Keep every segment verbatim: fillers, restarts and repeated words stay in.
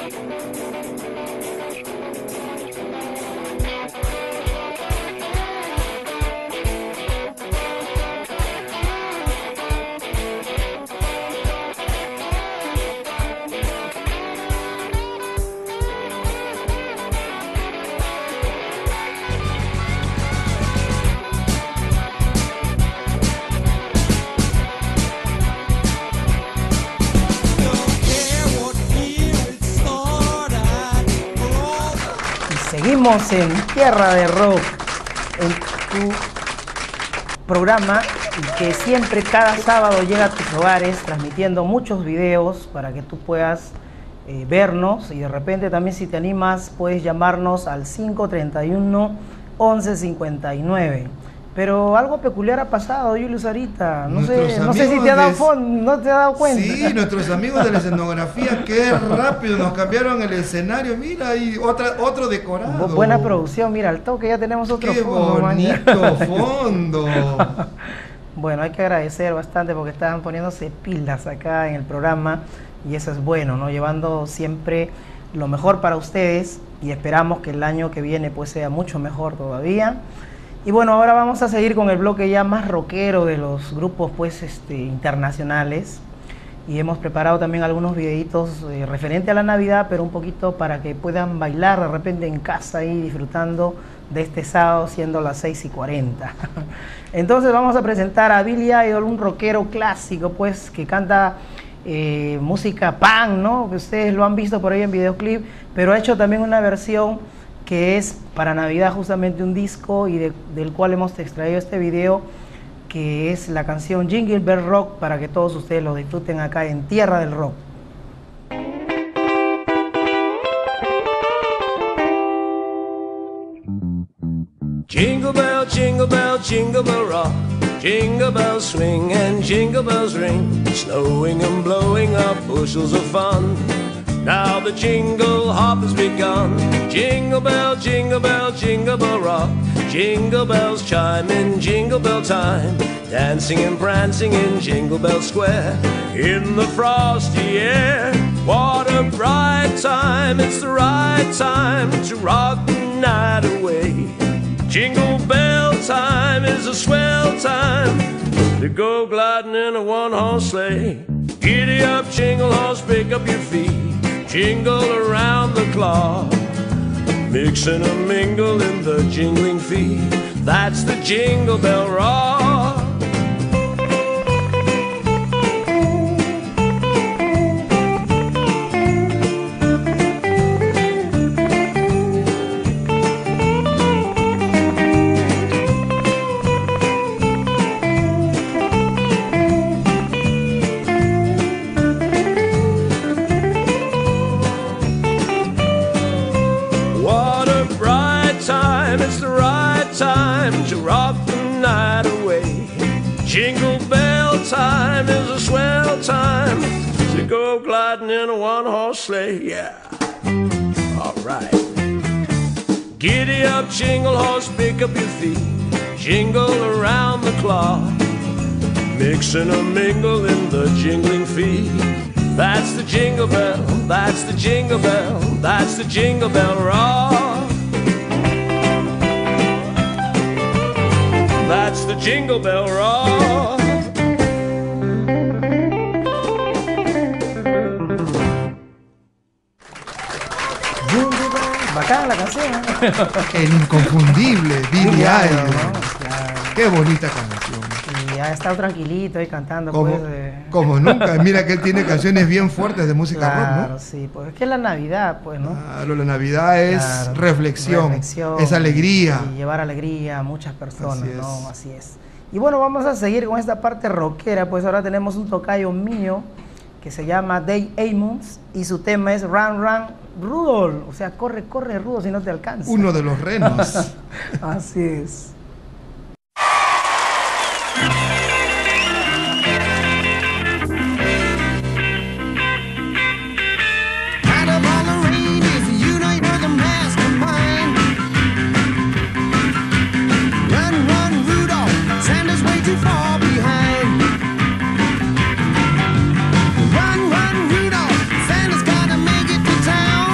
Seguimos en Tierra de Rock, en tu programa que siempre cada sábado llega a tus hogares transmitiendo muchos videos para que tú puedas eh, vernos, y de repente también, si te animas, puedes llamarnos al cinco treinta y uno, once cincuenta y nueve. Pero algo peculiar ha pasado, Julius, ahorita. No sé, no sé si te has dado, de... no te has dado cuenta. Sí, nuestros amigos de la escenografía, qué rápido nos cambiaron el escenario. Mira, y otra, otro decorado. Buena producción, mira, al toque ya tenemos otro qué fondo. Qué bonito fondo. Bueno, hay que agradecer bastante porque estaban poniéndose pilas acá en el programa, y eso es bueno, ¿no? Llevando siempre lo mejor para ustedes, y esperamos que el año que viene pues sea mucho mejor todavía. Y bueno, ahora vamos a seguir con el bloque ya más rockero de los grupos pues este, internacionales, y hemos preparado también algunos videitos eh, referente a la Navidad, pero un poquito para que puedan bailar de repente en casa ahí disfrutando de este sábado, siendo las seis y cuarenta. Entonces vamos a presentar a Billy Idol, un rockero clásico pues que canta eh, música punk, ¿no? Que ustedes lo han visto por ahí en videoclip, pero ha hecho también una versión que es para Navidad, justamente un disco, y de, del cual hemos extraído este video, que es la canción Jingle Bell Rock, para que todos ustedes lo disfruten acá en Tierra del Rock. Jingle bell, jingle bell, jingle bell rock, jingle bells swing and jingle bells ring, snowing and blowing up bushels of fun. Now the jingle hop has begun. Jingle bell, jingle bell, jingle bell rock. Jingle bells chime in jingle bell time. Dancing and prancing in Jingle Bell Square. In the frosty air, what a bright time. It's the right time to rock the night away. Jingle bell time is a swell time to go gliding in a one-horse sleigh. Giddy up, jingle horse, pick up your feet. Jingle around the clock, mix and a mingle in the jingling feet. That's the Jingle Bell Rock. Jingle bell time is a swell time to go gliding in a one-horse sleigh, yeah. All right. Giddy up, jingle horse, pick up your feet. Jingle around the clock, mix and a mingle in the jingling feet. That's the jingle bell, that's the jingle bell, that's the Jingle Bell Rock. That's the Jingle Bell Rock. Bacán la canción. El inconfundible Billy Idol. ¿No? Claro. Qué bonita canción. Y ha estado tranquilito ahí cantando. Como, pues, eh. como nunca. Mira que él tiene canciones bien fuertes de música claro, rock, ¿no? Claro, sí. Pues es que es la Navidad, pues, ¿no? Claro, la Navidad es claro, reflexión, reflexión, es alegría. Y llevar alegría a muchas personas, Así es. ¿no? Así es. Y bueno, vamos a seguir con esta parte rockera, pues ahora tenemos un tocayo mío que se llama Dave Amos, y su tema es Run, Run, Rudolph. O sea, corre, corre, Rudolph, si no te alcanza. Uno de los renos. Así es. Run, run, Rudolph, Santa's gotta make it to town.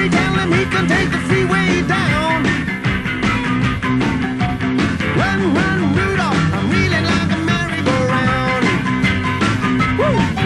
hurry, tell him he can take the freeway down. Run, run, Rudolph, I'm reeling like a merry-go-round. Woo!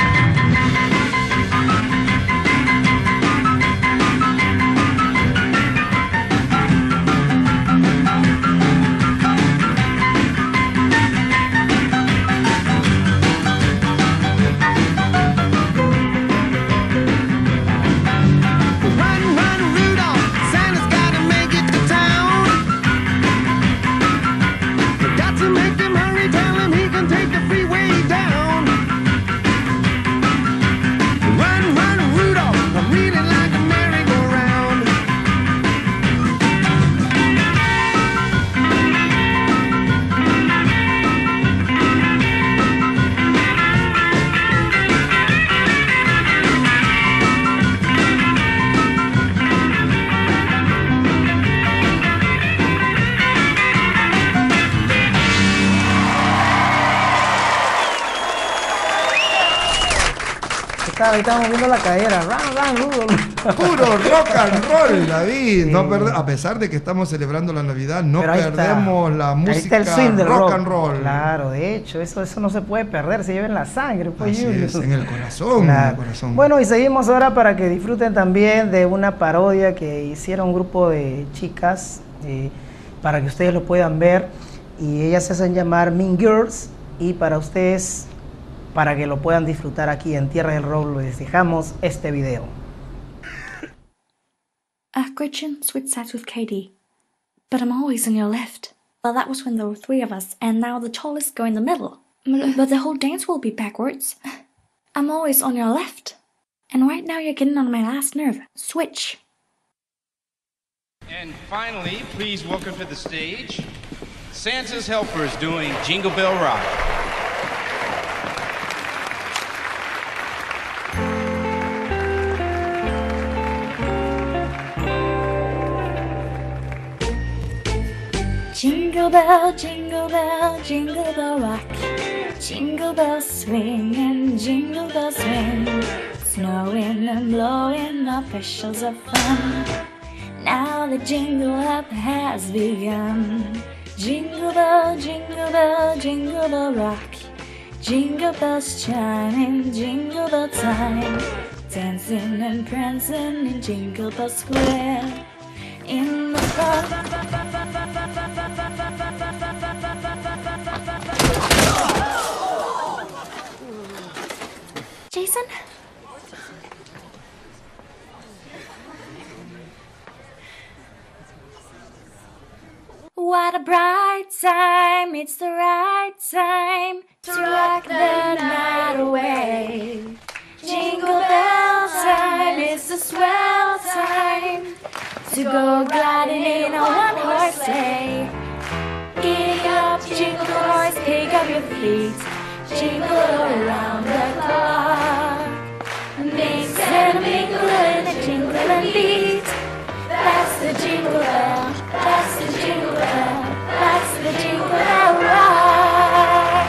Ahí estamos viendo la cadera. Run, run, run. Puro rock and roll, David. Sí. No perde, a pesar de que estamos celebrando la Navidad, no perdemos la música rock, rock and roll. Claro, de hecho, eso, eso no se puede perder, se lleva en la sangre. Pues, Así es, en el corazón, claro. en el corazón. Bueno, y seguimos ahora para que disfruten también de una parodia que hicieron un grupo de chicas, eh, para que ustedes lo puedan ver. Y ellas se hacen llamar Mean Girls. Y para ustedes, para que lo puedan disfrutar aquí en Tierra del Rock, les dejamos este video. Uh, Gretchen switched sides with Katie, but I'm always on your left. Well, that was when there were three of us, and now the tallest go in the middle. But the whole dance will be backwards. I'm always on your left. And right now you're getting on my last nerve. Switch. And finally, please welcome to the stage, Santa's Helpers doing Jingle Bell Rock. Jingle bell, jingle bell, jingle bell rock. Jingle bells swing and jingle bells ring. Snowing and blowing up bushels of fun. Now the jingle up has begun. Jingle bell, jingle bell, jingle bell rock. Jingle bells chiming, jingle bell time. Dancing and prancing in Jingle Bell Square. In the front. Jason? What a bright time, it's the right time to rock the night away. Jingle bell time, it's the swell time to go gliding in a one-horse sleigh. Giddy up, jingle horse, pick up your feet, jingle around the clock. Mix and mingle in a jingling beat. That's the jingle bell, that's the jingle bell, that's the jingle bell rock.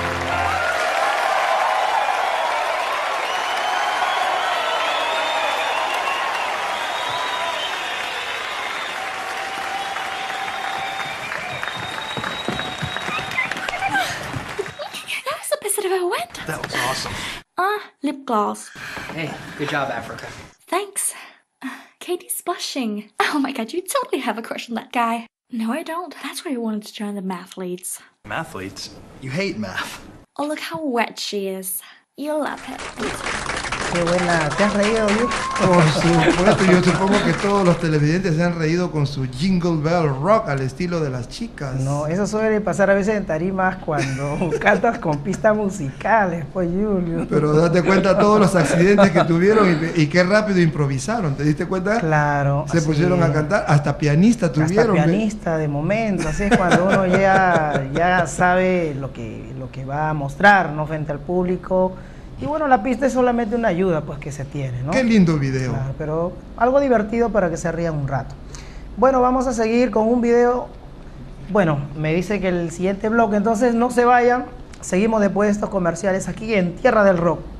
That was the best it ever went. That was awesome. Ah, uh, lip gloss. Hey, good job, Africa. Thanks. Uh, Katie's blushing. Oh my god, you totally have a crush on that guy. No, I don't. That's why I wanted to join the mathletes. Mathletes? You hate math. Oh, look how wet she is. You'll love it. Qué buena. ¿Te has reído, Luke? Por supuesto, yo supongo que todos los televidentes se han reído con su Jingle Bell Rock al estilo de las chicas. No, eso suele pasar a veces en tarimas cuando cantas con pistas musicales, pues, Julio. Pero date cuenta todos los accidentes que tuvieron y, y qué rápido improvisaron, ¿te diste cuenta? Claro. Se pusieron a cantar, hasta pianista tuvieron. Hasta pianista ¿ve? De momento, así es cuando uno ya, ya sabe lo que, lo que va a mostrar, ¿no? Frente al público. Y bueno, la pista es solamente una ayuda pues que se tiene, ¿no? Qué lindo video. Claro, pero algo divertido para que se rían un rato. Bueno, vamos a seguir con un video. Bueno, me dice que el siguiente bloque, entonces no se vayan. Seguimos después de estos comerciales aquí en Tierra del Rock.